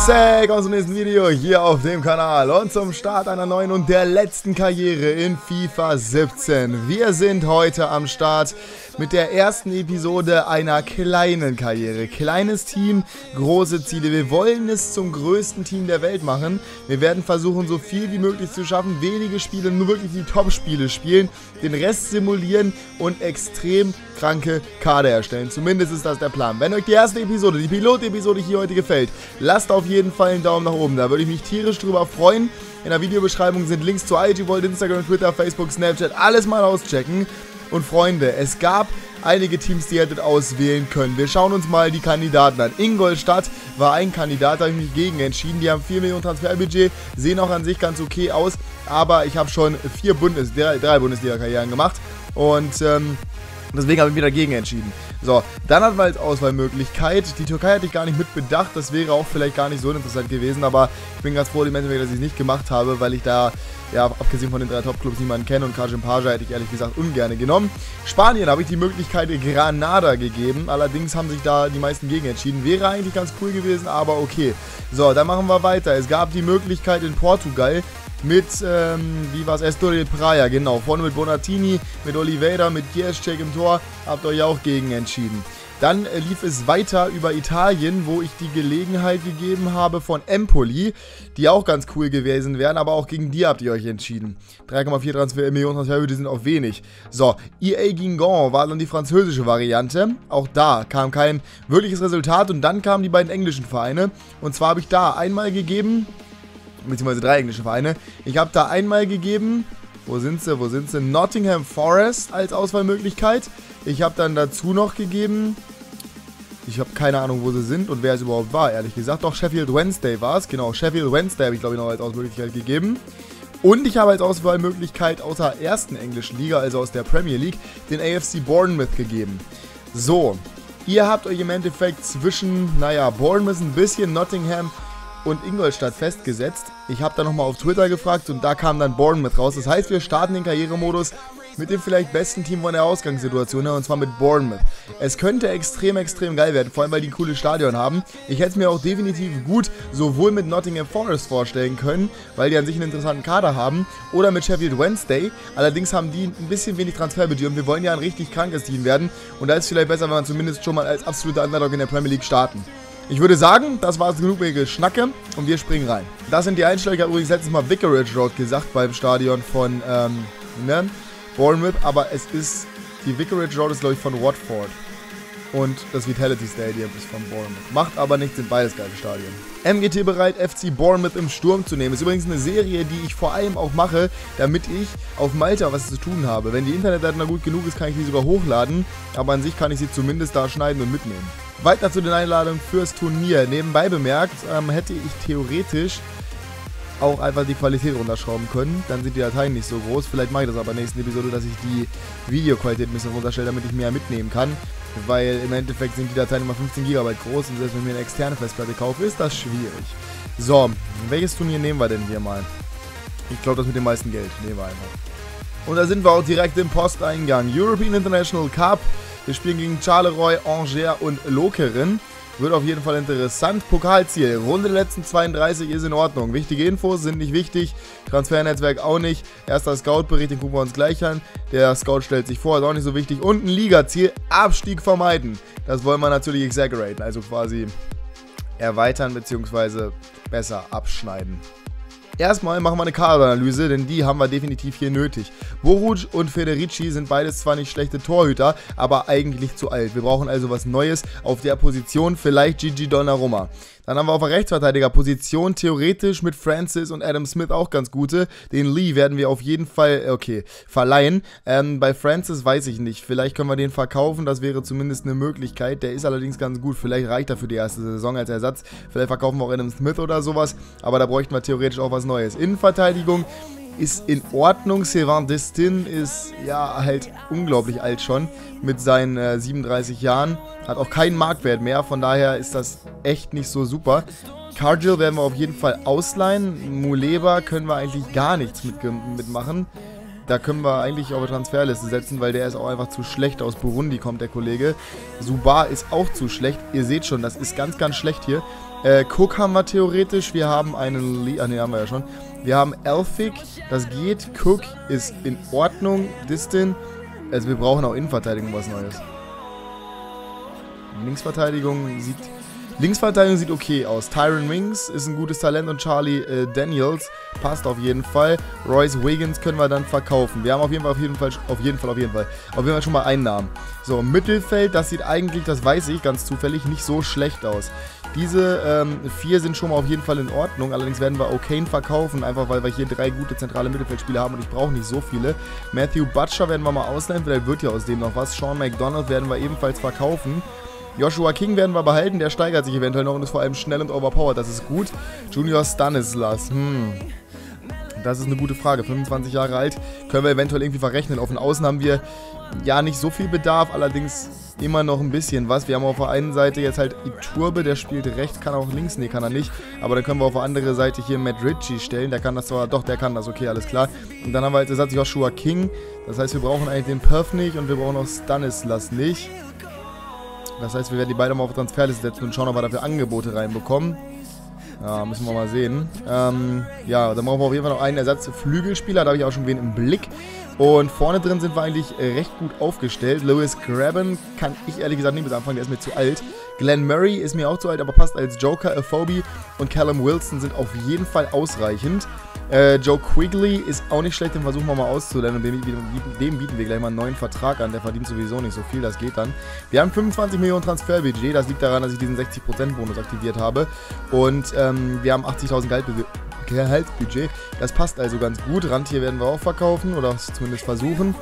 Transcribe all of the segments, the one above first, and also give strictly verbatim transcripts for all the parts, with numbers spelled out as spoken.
Sek aus dem nächsten Video hier auf dem Kanal und zum Start einer neuen und der letzten Karriere in FIFA siebzehn. Wir sind heute am Start mit der ersten Episode einer kleinen Karriere. Kleines Team, große Ziele. Wir wollen es zum größten Team der Welt machen. Wir werden versuchen, so viel wie möglich zu schaffen. Wenige Spiele, nur wirklich die Top-Spiele spielen. Den Rest simulieren und extrem kranke Kader erstellen. Zumindest ist das der Plan. Wenn euch die erste Episode, die Pilot-Episode hier heute gefällt, lasst auf jeden Fall einen Daumen nach oben. Da würde ich mich tierisch drüber freuen. In der Videobeschreibung sind Links zu I G Vault, Instagram, Twitter, Facebook, Snapchat. Alles mal auschecken. Und Freunde, es gab einige Teams, die ihr hättet auswählen können. Wir schauen uns mal die Kandidaten an. Ingolstadt war ein Kandidat, da habe ich mich gegen entschieden. Die haben vier Millionen Transferbudget, sehen auch an sich ganz okay aus. Aber ich habe schon vier Bundes drei, drei Bundesliga-Karrieren gemacht. Und ähm, deswegen habe ich mich dagegen entschieden. So, dann hatten wir als Auswahlmöglichkeit. Die Türkei hatte ich gar nicht mit bedacht. Das wäre auch vielleicht gar nicht so interessant gewesen. Aber ich bin ganz froh, dass ich es nicht gemacht habe, weil ich da, ja, abgesehen von den drei Top-Clubs niemanden kenne. Und Kacim Paja hätte ich ehrlich gesagt ungern genommen. Spanien habe ich die Möglichkeit Granada gegeben. Allerdings haben sich da die meisten gegen entschieden. Wäre eigentlich ganz cool gewesen, aber okay. So, dann machen wir weiter. Es gab die Möglichkeit in Portugal mit, ähm, wie war es, Estoril Praia, genau, vorne mit Bonatini, mit Oliveira, mit Gieszek im Tor, habt ihr euch auch gegen entschieden. Dann äh, lief es weiter über Italien, wo ich die Gelegenheit gegeben habe von Empoli, die auch ganz cool gewesen wären, aber auch gegen die habt ihr euch entschieden. drei Komma vier Transfer Millionen Transferbudget sind auch wenig. So, E A Guingamp war dann die französische Variante, auch da kam kein wirkliches Resultat und dann kamen die beiden englischen Vereine und zwar habe ich da einmal gegeben, beziehungsweise drei englische Vereine. Ich habe da einmal gegeben, wo sind sie, wo sind sie? Nottingham Forest als Auswahlmöglichkeit. Ich habe dann dazu noch gegeben, ich habe keine Ahnung, wo sie sind und wer es überhaupt war, ehrlich gesagt. Doch, Sheffield Wednesday war es, genau. Sheffield Wednesday habe ich, glaube ich, noch als Auswahlmöglichkeit gegeben. Und ich habe als Auswahlmöglichkeit aus der ersten englischen Liga, also aus der Premier League, den A F C Bournemouth gegeben. So, ihr habt euch im Endeffekt zwischen, naja, Bournemouth ein bisschen, Nottingham und Ingolstadt festgesetzt. Ich habe da nochmal auf Twitter gefragt und da kam dann Bournemouth raus. Das heißt, wir starten den Karrieremodus mit dem vielleicht besten Team von der Ausgangssituation her, und zwar mit Bournemouth. Es könnte extrem, extrem geil werden, vor allem weil die ein cooles Stadion haben. Ich hätte es mir auch definitiv gut sowohl mit Nottingham Forest vorstellen können, weil die an sich einen interessanten Kader haben, oder mit Sheffield Wednesday. Allerdings haben die ein bisschen wenig Transferbudget und wir wollen ja ein richtig krankes Team werden. Und da ist es vielleicht besser, wenn man zumindest schon mal als absoluter Underdog in der Premier League starten. Ich würde sagen, das war es genug mit Geschnacke und wir springen rein. Das sind die Einstellungen. Ich habe übrigens letztes Mal Vicarage Road gesagt beim Stadion von ähm, ne? Bournemouth, aber es ist, die Vicarage Road ist glaube ich von Watford und das Vitality Stadium ist von Bournemouth. Macht aber nichts, sind beides geile Stadien. M G T bereit, F C Bournemouth im Sturm zu nehmen. Ist übrigens eine Serie, die ich vor allem auch mache, damit ich auf Malta was zu tun habe. Wenn die Internetdaten gut genug ist, kann ich die sogar hochladen, aber an sich kann ich sie zumindest da schneiden und mitnehmen. Weiter zu den Einladungen fürs Turnier. Nebenbei bemerkt, ähm, hätte ich theoretisch auch einfach die Qualität runterschrauben können. Dann sind die Dateien nicht so groß. Vielleicht mache ich das aber in der nächsten Episode, dass ich die Videoqualität ein bisschen runterstelle, damit ich mehr mitnehmen kann. Weil im Endeffekt sind die Dateien immer fünfzehn Gigabyte groß und selbst wenn ich mir eine externe Festplatte kaufe, ist das schwierig. So, welches Turnier nehmen wir denn hier mal? Ich glaube, das mit dem meisten Geld. Nehmen wir einfach. Und da sind wir auch direkt im Posteingang. European International Cup. Wir spielen gegen Charleroi, Angers und Lokeren. Wird auf jeden Fall interessant. Pokalziel. Runde der letzten zweiunddreißig ist in Ordnung. Wichtige Infos sind nicht wichtig. Transfernetzwerk auch nicht. Erster Scout-Bericht, den gucken wir uns gleich an. Der Scout stellt sich vor, ist auch nicht so wichtig. Und ein Ligaziel. Abstieg vermeiden. Das wollen wir natürlich exaggeraten. Also quasi erweitern bzw. besser abschneiden. Erstmal machen wir eine Kaderanalyse, denn die haben wir definitiv hier nötig. Boruc und Federici sind beides zwar nicht schlechte Torhüter, aber eigentlich zu alt. Wir brauchen also was Neues auf der Position, vielleicht Gigi Donnarumma. Dann haben wir auf der Rechtsverteidigerposition theoretisch mit Francis und Adam Smith auch ganz gute. Den Lee werden wir auf jeden Fall, okay, verleihen. Ähm, bei Francis weiß ich nicht. Vielleicht können wir den verkaufen, das wäre zumindest eine Möglichkeit. Der ist allerdings ganz gut. Vielleicht reicht er für die erste Saison als Ersatz. Vielleicht verkaufen wir auch Adam Smith oder sowas. Aber da bräuchten wir theoretisch auch was Neues. Innenverteidigung ist in Ordnung. Sylvain Destin ist ja halt unglaublich alt schon mit seinen äh, siebenunddreißig Jahren. Hat auch keinen Marktwert mehr, von daher ist das echt nicht so super. Cargill werden wir auf jeden Fall ausleihen. Muleba können wir eigentlich gar nichts mit, mitmachen. Da können wir eigentlich auf eine Transferliste setzen, weil der ist auch einfach zu schlecht. Aus Burundi kommt der Kollege. Subar ist auch zu schlecht. Ihr seht schon, das ist ganz, ganz schlecht hier. Äh, Cook haben wir theoretisch. Wir haben einen... Le ah, ne, haben wir ja schon. Wir haben Elphick. Das geht. Cook ist in Ordnung. Distin. Also wir brauchen auch Innenverteidigung was Neues. Linksverteidigung sieht... Linksverteidigung sieht okay aus. Tyron Wings ist ein gutes Talent und Charlie äh, Daniels passt auf jeden Fall. Royce Wiggins können wir dann verkaufen. Wir haben auf jeden Fall, auf jeden Fall, auf jeden Fall, auf jeden Fall, auf jeden Fall schon mal einen Namen. So, Mittelfeld, das sieht eigentlich, das weiß ich ganz zufällig, nicht so schlecht aus. Diese ähm, vier sind schon mal auf jeden Fall in Ordnung. Allerdings werden wir O'Kane verkaufen, einfach weil wir hier drei gute zentrale Mittelfeldspieler haben und ich brauche nicht so viele. Matthew Butcher werden wir mal ausleihen, vielleicht wird ja aus dem noch was. Sean McDonald werden wir ebenfalls verkaufen. Joshua King werden wir behalten, der steigert sich eventuell noch und ist vor allem schnell und overpowered, das ist gut. Junior Stanislas, hm, das ist eine gute Frage, fünfundzwanzig Jahre alt, können wir eventuell irgendwie verrechnen. Auf den Außen haben wir ja nicht so viel Bedarf, allerdings immer noch ein bisschen was. Wir haben auf der einen Seite jetzt halt Iturbe, der spielt rechts, kann auch links, nee, kann er nicht. Aber dann können wir auf der anderen Seite hier Matt Ritchie stellen, der kann das zwar, doch, der kann das, okay, alles klar. Und dann haben wir als Ersatz Joshua King, das heißt, wir brauchen eigentlich den Perf nicht und wir brauchen auch Stanislas nicht. Das heißt, wir werden die beide mal auf Transferliste setzen und schauen, ob wir dafür Angebote reinbekommen. Ja, müssen wir mal sehen. Ähm, ja, dann brauchen wir auf jeden Fall noch einen Ersatz Flügelspieler. Da habe ich auch schon wen im Blick. Und vorne drin sind wir eigentlich recht gut aufgestellt. Lewis Graben kann ich ehrlich gesagt nicht mit anfangen, der ist mir zu alt. Glenn Murray ist mir auch zu alt, aber passt als Joker. Afobe und Callum Wilson sind auf jeden Fall ausreichend. Äh, Joe Quigley ist auch nicht schlecht, den versuchen wir mal auszulernen und dem, dem bieten wir gleich mal einen neuen Vertrag an. Der verdient sowieso nicht so viel, das geht dann. Wir haben fünfundzwanzig Millionen Transferbudget, das liegt daran, dass ich diesen sechzig Prozent Bonus aktiviert habe. Und ähm, wir haben achtzigtausend Gehaltsbudget, das passt also ganz gut. Randtier werden wir auch verkaufen oder zumindest versuchen.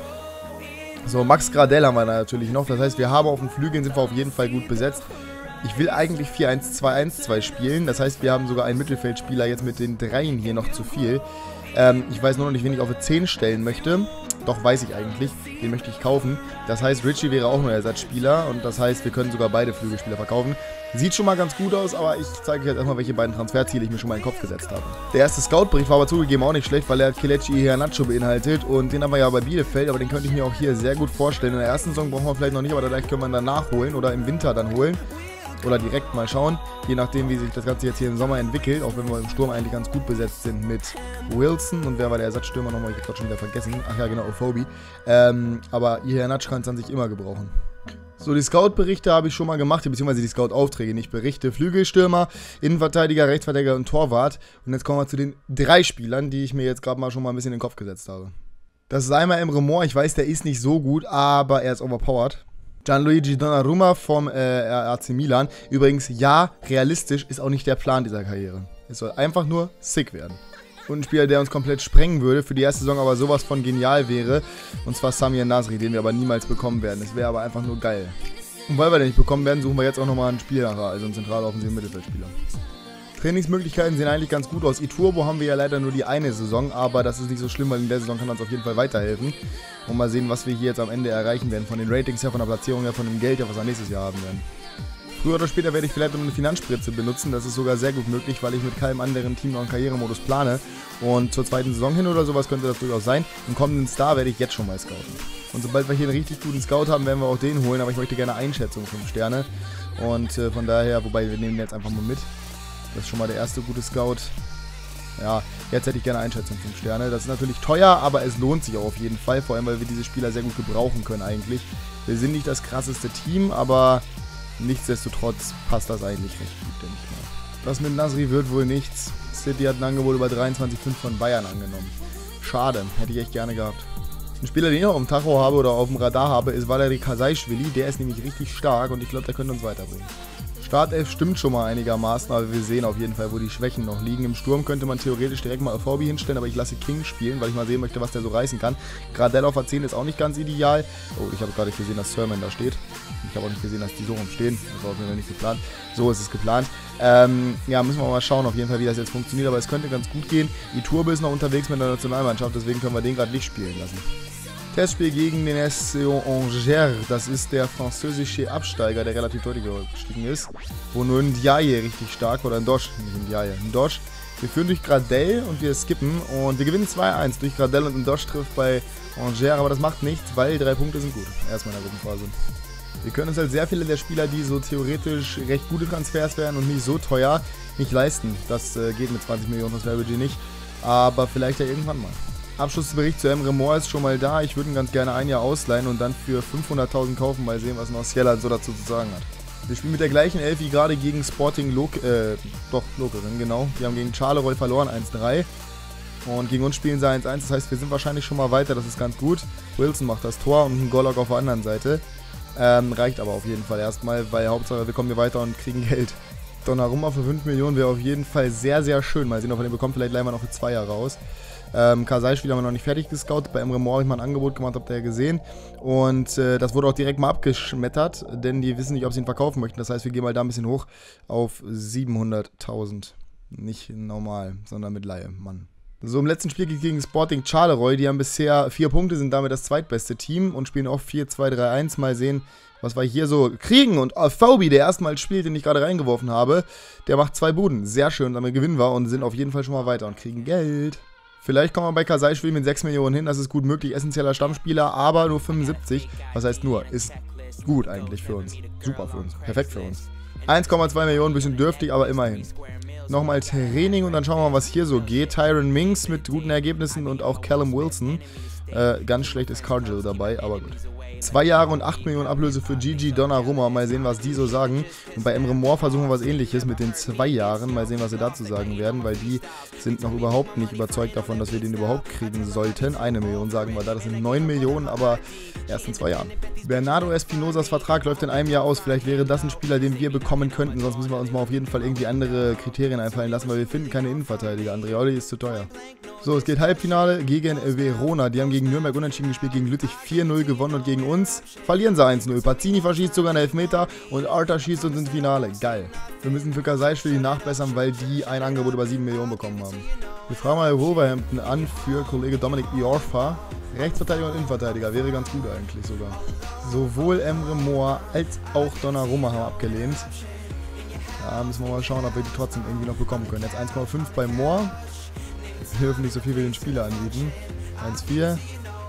So, Max Gradel haben wir da natürlich noch, das heißt, wir haben auf den Flügeln, sind wir auf jeden Fall gut besetzt. Ich will eigentlich vier eins zwei eins zwei spielen, das heißt, wir haben sogar einen Mittelfeldspieler jetzt mit den dreien hier noch zu viel. Ähm, ich weiß nur noch nicht, wen ich auf eine zehn stellen möchte. Doch, weiß ich eigentlich, den möchte ich kaufen. Das heißt, Richie wäre auch nur Ersatzspieler und das heißt, wir können sogar beide Flügelspieler verkaufen. Sieht schon mal ganz gut aus, aber ich zeige euch jetzt erstmal, welche beiden Transferziele ich mir schon mal in den Kopf gesetzt habe. Der erste Scout-Bericht war aber zugegeben auch nicht schlecht, weil er Kelechi Iheanacho beinhaltet und den haben wir ja bei Bielefeld, aber den könnte ich mir auch hier sehr gut vorstellen. In der ersten Saison brauchen wir vielleicht noch nicht, aber vielleicht können wir ihn dann nachholen oder im Winter dann holen. Oder direkt mal schauen, je nachdem, wie sich das Ganze jetzt hier im Sommer entwickelt, auch wenn wir im Sturm eigentlich ganz gut besetzt sind mit Wilson. Und wer war der Ersatzstürmer nochmal? Ich habe gerade schon wieder vergessen. Ach ja, genau, Afobe. Ähm, aber Iheanacho kann es an sich immer gebrauchen. So, die Scout-Berichte habe ich schon mal gemacht, beziehungsweise die Scout-Aufträge, nicht Berichte. Flügelstürmer, Innenverteidiger, Rechtsverteidiger und Torwart. Und jetzt kommen wir zu den drei Spielern, die ich mir jetzt gerade mal schon mal ein bisschen in den Kopf gesetzt habe. Das ist einmal Emre Mor, ich weiß, der ist nicht so gut, aber er ist overpowered. Gianluigi Donnarumma vom äh, A C Milan. Übrigens, ja, realistisch ist auch nicht der Plan dieser Karriere. Es soll einfach nur sick werden. Und ein Spieler, der uns komplett sprengen würde, für die erste Saison aber sowas von genial wäre. Und zwar Samir Nasri, den wir aber niemals bekommen werden. Das wäre aber einfach nur geil. Und weil wir den nicht bekommen werden, suchen wir jetzt auch nochmal einen Spieler, also einen zentralen offensiven Mittelfeldspieler. Trainingsmöglichkeiten sehen eigentlich ganz gut aus. Iturbo haben wir ja leider nur die eine Saison, aber das ist nicht so schlimm, weil in der Saison kann uns auf jeden Fall weiterhelfen. Und mal sehen, was wir hier jetzt am Ende erreichen werden. Von den Ratings her, von der Platzierung her, von dem Geld her, was wir nächstes Jahr haben werden. Früher oder später werde ich vielleicht noch eine Finanzspritze benutzen. Das ist sogar sehr gut möglich, weil ich mit keinem anderen Team noch einen Karrieremodus plane. Und zur zweiten Saison hin oder sowas könnte das durchaus sein. Einen kommenden Star werde ich jetzt schon mal scouten. Und sobald wir hier einen richtig guten Scout haben, werden wir auch den holen. Aber ich möchte gerne Einschätzung fünf Sterne. Und äh, von daher, wobei wir nehmen den jetzt einfach mal mit. Das ist schon mal der erste gute Scout. Ja, jetzt hätte ich gerne Einschätzung fünf Sterne. Das ist natürlich teuer, aber es lohnt sich auch auf jeden Fall. Vor allem, weil wir diese Spieler sehr gut gebrauchen können eigentlich. Wir sind nicht das krasseste Team, aber nichtsdestotrotz passt das eigentlich recht gut, denke ich mal. Das mit Nasri wird wohl nichts. City hat ein Angebot über dreiundzwanzig Komma fünf von Bayern angenommen. Schade, hätte ich echt gerne gehabt. Ein Spieler, den ich noch auf dem Tacho habe oder auf dem Radar habe, ist Valeri Kasaischwili. Der ist nämlich richtig stark und ich glaube, der könnte uns weiterbringen. Startelf stimmt schon mal einigermaßen, aber wir sehen auf jeden Fall, wo die Schwächen noch liegen. Im Sturm könnte man theoretisch direkt mal Afobe hinstellen, aber ich lasse King spielen, weil ich mal sehen möchte, was der so reißen kann. Gradel auf A zehn ist auch nicht ganz ideal. Oh, ich habe gerade nicht gesehen, dass Sermon da steht. Ich habe auch nicht gesehen, dass die so rumstehen. Das war auf jeden Fall nicht geplant. So ist es geplant. Ähm, ja, müssen wir mal schauen, auf jeden Fall, wie das jetzt funktioniert, aber es könnte ganz gut gehen. Iturbe ist noch unterwegs mit der Nationalmannschaft, deswegen können wir den gerade nicht spielen lassen. Testspiel gegen den S C O Angers, das ist der französische Absteiger, der relativ deutlich gestiegen ist. Wo nur Ndiaye richtig stark, oder Ndosh, nicht Ndiaye, Ndosh. Wir führen durch Gradel und wir skippen und wir gewinnen zwei eins durch Gradel und Ndosh trifft bei Angers, aber das macht nichts, weil drei Punkte sind gut. Erstmal in der Gruppenphase. Wir können uns halt sehr viele der Spieler, die so theoretisch recht gute Transfers wären und nicht so teuer, nicht leisten. Das äh, geht mit zwanzig Millionen Transferbudget nicht, aber vielleicht ja irgendwann mal. Abschlussbericht zu Emre Mor ist schon mal da. Ich würde ihn ganz gerne ein Jahr ausleihen und dann für fünfhunderttausend kaufen. Mal sehen, was Nordsjælland so dazu zu sagen hat. Wir spielen mit der gleichen Elf wie gerade gegen Sporting Lok äh, doch, Lokeren, genau. Die haben gegen Charleroi verloren, eins drei. Und gegen uns spielen sie eins eins. Das heißt, wir sind wahrscheinlich schon mal weiter. Das ist ganz gut. Wilson macht das Tor und ein Golok auf der anderen Seite. Ähm, reicht aber auf jeden Fall erstmal, weil Hauptsache wir kommen hier weiter und kriegen Geld. Donnarumma für fünf Millionen wäre auf jeden Fall sehr, sehr schön. Mal sehen, ob wir den bekommen. Vielleicht leihen wir noch für zwei Jahre raus. Ähm, Kasai-Spiel haben wir noch nicht fertig gescoutet. Bei Emre Mor habe ich mal ein Angebot gemacht, habt ihr ja gesehen. Und äh, das wurde auch direkt mal abgeschmettert, denn die wissen nicht, ob sie ihn verkaufen möchten. Das heißt, wir gehen mal da ein bisschen hoch auf siebenhunderttausend. Nicht normal, sondern mit Laie, Mann. So, im letzten Spiel gegen Sporting Charleroi. Die haben bisher vier Punkte, sind damit das zweitbeste Team und spielen auch vier zwei drei eins. Mal sehen, was wir hier so kriegen. Und Phoebe, der erstmals spielt, den ich gerade reingeworfen habe, der macht zwei Buden. Sehr schön, damit gewinnen wir und sind auf jeden Fall schon mal weiter und kriegen Geld. Vielleicht kommen wir bei Kasai-Spiel mit sechs Millionen hin, das ist gut möglich, essentieller Stammspieler, aber nur fünfundsiebzig. Was heißt nur? Ist gut eigentlich für uns. Super für uns. Perfekt für uns. eins Komma zwei Millionen, bisschen dürftig, aber immerhin. Nochmal Training und dann schauen wir mal, was hier so geht. Tyron Mings mit guten Ergebnissen und auch Callum Wilson. Äh, ganz schlecht ist Cargill dabei, aber gut. Zwei Jahre und acht Millionen Ablöse für Gigi Donnarumma. Mal sehen, was die so sagen. Und bei Emre Mor versuchen wir was Ähnliches mit den zwei Jahren. Mal sehen, was sie dazu sagen werden, weil die sind noch überhaupt nicht überzeugt davon, dass wir den überhaupt kriegen sollten. Eine Million sagen wir da, das sind neun Millionen, aber erst in zwei Jahren. Bernardo Espinosas Vertrag läuft in einem Jahr aus. Vielleicht wäre das ein Spieler, den wir bekommen könnten. Sonst müssen wir uns mal auf jeden Fall irgendwie andere Kriterien einfallen lassen, weil wir finden keine Innenverteidiger. Andreoli ist zu teuer. So, es geht Halbfinale gegen Verona. Die haben gegen Nürnberg unentschieden gespielt, gegen Lüttich vier null gewonnen und gegen uns verlieren sie eins null. Pazzini verschießt sogar einen Elfmeter und Arta schießt uns ins Finale. Geil. Wir müssen für Kasai-Spiel nachbessern, weil die ein Angebot über sieben Millionen bekommen haben. Wir fragen mal Wolverhampton an für Kollege Dominik Iorfa. Rechtsverteidiger und Innenverteidiger. Wäre ganz gut eigentlich sogar. Sowohl Emre Mor als auch Donnarumma haben abgelehnt. Da müssen wir mal schauen, ob wir die trotzdem irgendwie noch bekommen können. Jetzt eins Komma fünf bei Mor. Wir dürfen nicht so viel wie den Spieler anbieten. eins Komma vier.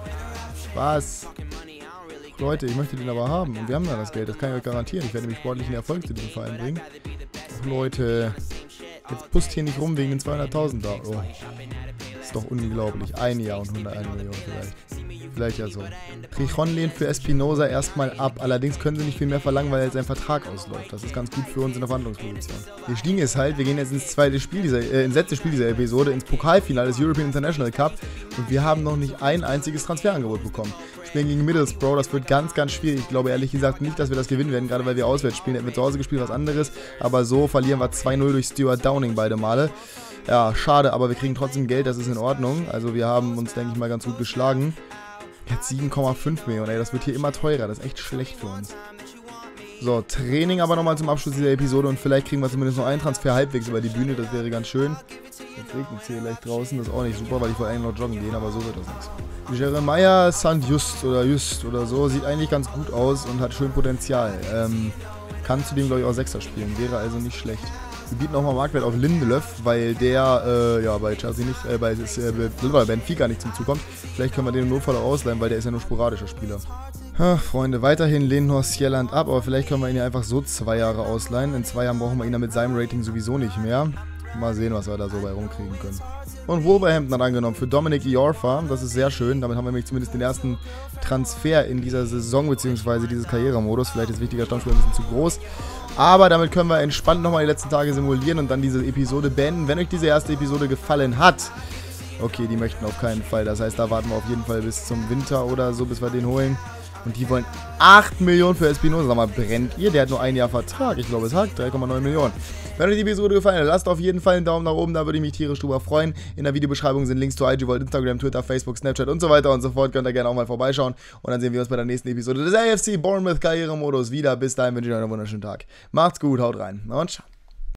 Was? Leute, ich möchte den aber haben. Und wir haben da das Geld, das kann ich euch garantieren. Ich werde nämlich sportlichen Erfolg zu diesem Verein bringen. Ach, Leute, jetzt pusst hier nicht rum wegen den zweihunderttausend da. Oh. Das ist doch unglaublich. Ein Jahr und hunderteins Millionen vielleicht. Vielleicht ja so. Trichon lehnt für Espinosa erstmal ab. Allerdings können sie nicht viel mehr verlangen, weil jetzt sein Vertrag ausläuft. Das ist ganz gut für uns in der Verhandlungsposition. Das Ding ist halt, wir gehen jetzt ins zweite Spiel dieser, äh, ins letzte Spiel dieser Episode, ins Pokalfinale des European International Cup. Und wir haben noch nicht ein einziges Transferangebot bekommen. Wir spielen gegen Middlesbrough, das wird ganz, ganz schwierig. Ich glaube ehrlich gesagt nicht, dass wir das gewinnen werden, gerade weil wir auswärts spielen. Hätten wir zu Hause gespielt, was anderes. Aber so verlieren wir zwei null durch Stuart Downing beide Male. Ja, schade, aber wir kriegen trotzdem Geld, das ist in Ordnung. Also wir haben uns, denke ich mal, ganz gut geschlagen. Jetzt sieben Komma fünf Millionen, ey, das wird hier immer teurer, das ist echt schlecht für uns. So, Training aber nochmal zum Abschluss dieser Episode und vielleicht kriegen wir zumindest noch einen Transfer halbwegs über die Bühne, das wäre ganz schön. Jetzt regnet es hier gleich draußen, das ist auch nicht super, weil ich wollte eigentlich noch joggen gehen, aber so wird das nichts. Jeremiah Saint-Just oder Just oder so, sieht eigentlich ganz gut aus und hat schön Potenzial. Ähm, kann zudem, glaube ich, auch Sechser spielen, wäre also nicht schlecht. Wir bieten auch mal Marktwert auf Lindelöf, weil der äh, ja bei Chelsea nicht, äh, bei äh, Benfica nicht zum Zug kommt. Vielleicht können wir den im Notfall auch ausleihen, weil der ist ja nur sporadischer Spieler. Ha, Freunde, weiterhin lehnt Nordsjælland ab, aber vielleicht können wir ihn ja einfach so zwei Jahre ausleihen. In zwei Jahren brauchen wir ihn dann mit seinem Rating sowieso nicht mehr. Mal sehen, was wir da so bei rumkriegen können. Und Wolverhampton hat angenommen für Dominik Iorfa. Das ist sehr schön. Damit haben wir nämlich zumindest den ersten Transfer in dieser Saison, beziehungsweise dieses Karrieremodus. Vielleicht ist wichtiger Stammspieler ein bisschen zu groß. Aber damit können wir entspannt nochmal die letzten Tage simulieren und dann diese Episode beenden. Wenn euch diese erste Episode gefallen hat, okay, die möchten auf keinen Fall. Das heißt, da warten wir auf jeden Fall bis zum Winter oder so, bis wir den holen. Und die wollen acht Millionen für Espinosa. Sag mal, brennt ihr? Der hat nur ein Jahr Vertrag. Ich glaube, es hat drei Komma neun Millionen. Wenn euch die Episode gefallen hat, lasst auf jeden Fall einen Daumen nach oben. Da würde ich mich tierisch drüber freuen. In der Videobeschreibung sind Links zu I G Vault, Instagram, Twitter, Facebook, Snapchat und so weiter und so fort. Könnt ihr gerne auch mal vorbeischauen. Und dann sehen wir uns bei der nächsten Episode des A F C Bournemouth Karrieremodus wieder. Bis dahin wünsche ich euch einen wunderschönen Tag. Macht's gut, haut rein und ciao.